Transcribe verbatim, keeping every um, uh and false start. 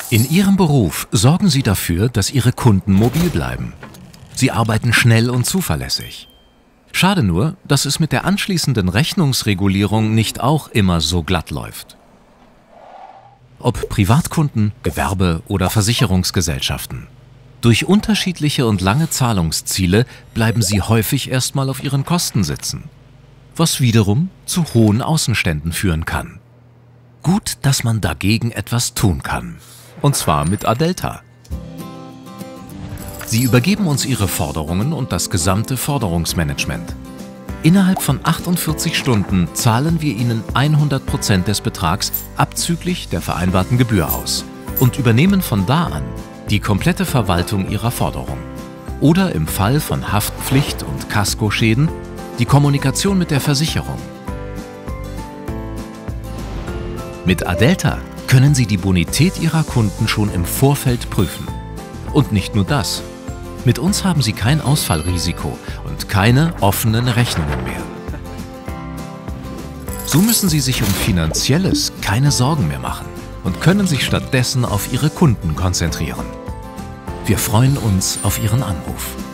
In Ihrem Beruf sorgen Sie dafür, dass Ihre Kunden mobil bleiben. Sie arbeiten schnell und zuverlässig. Schade nur, dass es mit der anschließenden Rechnungsregulierung nicht auch immer so glatt läuft. Ob Privatkunden, Gewerbe oder Versicherungsgesellschaften. Durch unterschiedliche und lange Zahlungsziele bleiben sie häufig erstmal auf ihren Kosten sitzen, was wiederum zu hohen Außenständen führen kann. Gut, dass man dagegen etwas tun kann. Und zwar mit Adelta. Sie übergeben uns Ihre Forderungen und das gesamte Forderungsmanagement. Innerhalb von achtundvierzig Stunden zahlen wir Ihnen hundert Prozent des Betrags abzüglich der vereinbarten Gebühr aus und übernehmen von da an die komplette Verwaltung Ihrer Forderung. Oder im Fall von Haftpflicht- und Kaskoschäden die Kommunikation mit der Versicherung. Mit Adelta können Sie die Bonität Ihrer Kunden schon im Vorfeld prüfen. Und nicht nur das. Mit uns haben Sie kein Ausfallrisiko und keine offenen Rechnungen mehr. So müssen Sie sich um Finanzielles keine Sorgen mehr machen und können sich stattdessen auf Ihre Kunden konzentrieren. Wir freuen uns auf Ihren Anruf.